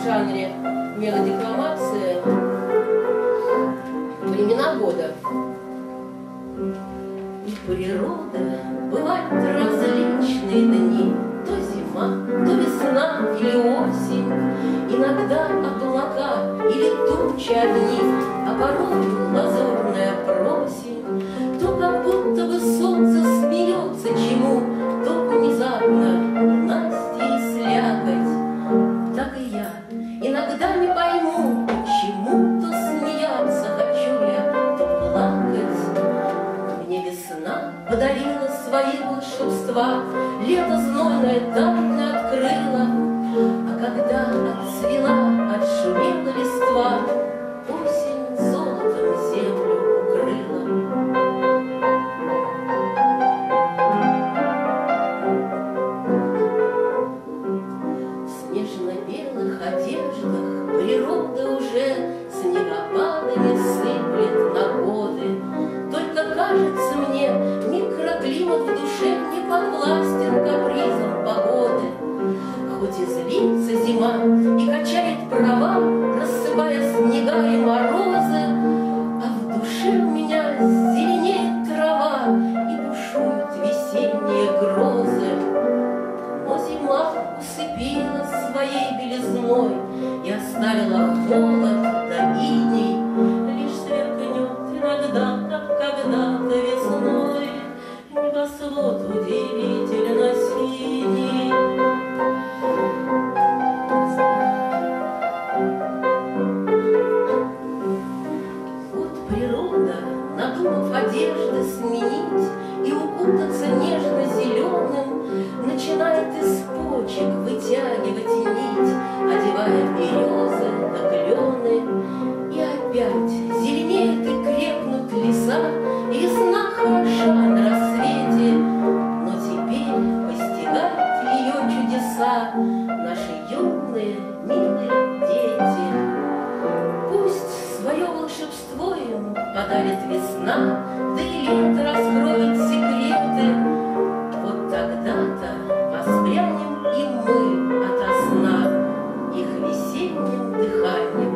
в жанре мелодикламации времена года. И природа бывают различные дни, то зима, то весна или осень, иногда облака или тучи одни, а порой лазурная просень, то как будто бы солнце смеется чему, то внезапно Настя и слякоть. Так и я иногда не пойму, почему то смеяться хочу я, то плакать. Мне весна подарила свои волшебства, лето знойное тайны открыло, а когда отцвела, отшумела листва, осень золотом землю укрыла. В снежно-белых одеждах природа уже снегопадами сыплет на годы. Только кажется мне, микроклимат в душе не подвластен капризам погоды. Хоть и злится зима и качает права, рассыпая снега и морозы, а в душе у меня зеленеет трава и бушуют весенние грозы. Но зима усыпила своей белизной и оставила холод да иней, лишь сверкнет иногда, как когда-то весной, небосвод удивительно синий. Вот природа, надумав одежды сменить и укутаться нежно-зеленым, начинает из почек вытягивать нить, одевая березы да клены. И опять зеленеют и крепнут леса, и весна хороша на рассвете, но теперь постигают ее чудеса наши юные, милые дети. Пусть свое волшебство им подарит весна, да и лето раскроет секреты. Вот тогда-то воспрянем и мы ото сна их весенним дыханием.